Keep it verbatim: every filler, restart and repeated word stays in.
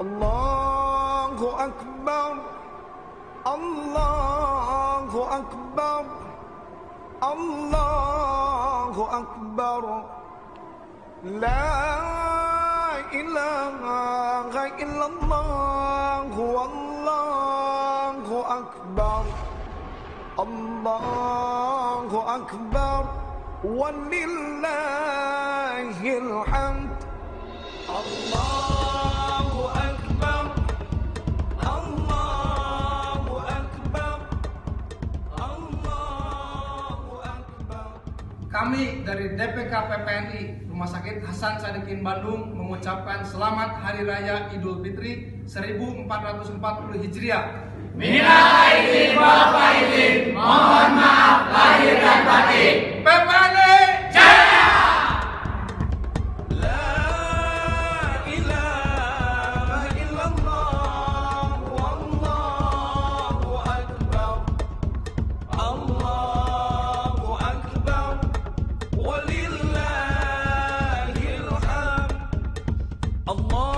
Allahu Akbar, Allahu Akbar, Allahu Akbar. La ilaha illallah, Allahu Akbar, Allahu Akbar, walillahil hamd. Allahu Akbar, Allahu Akbar, Allahu Akbar. Kami dari D P K P P N I Rumah Sakit Hasan Sadikin Bandung mengucapkan selamat Hari Raya Idul Fitri seribu empat ratus empat puluh Hijriah. Minal aidin wal faizin, mohon maaf lahir dan batin. P P N I Jaya! La ilaha illallah, wallahu akbar, Allahu akbar, walillahil hamd. Allah